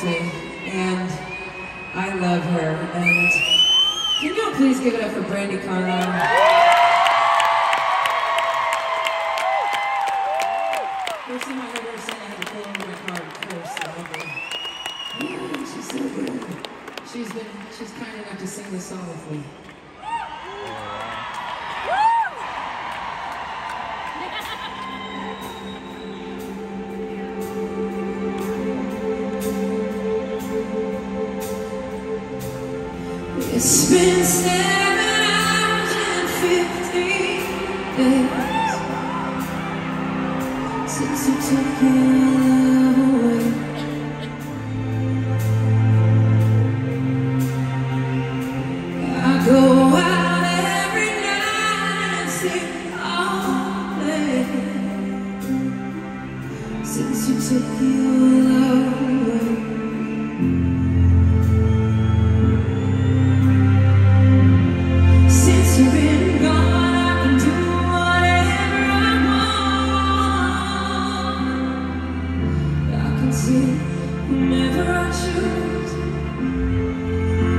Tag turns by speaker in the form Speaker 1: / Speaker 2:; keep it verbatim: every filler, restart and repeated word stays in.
Speaker 1: supports me, and I love her. And can you all please give it up for Brandi Carlile? First time I heard her sing, I had to pull over my car, of course. I love her. Yeah, she's so good. She's been, she's kind enough to sing this song with me. It's been seven hours and fifteen days since you took your love away. I go out every night and sing all day since you took your love away. You've been gone, I can do whatever I want. I can see whomever I choose.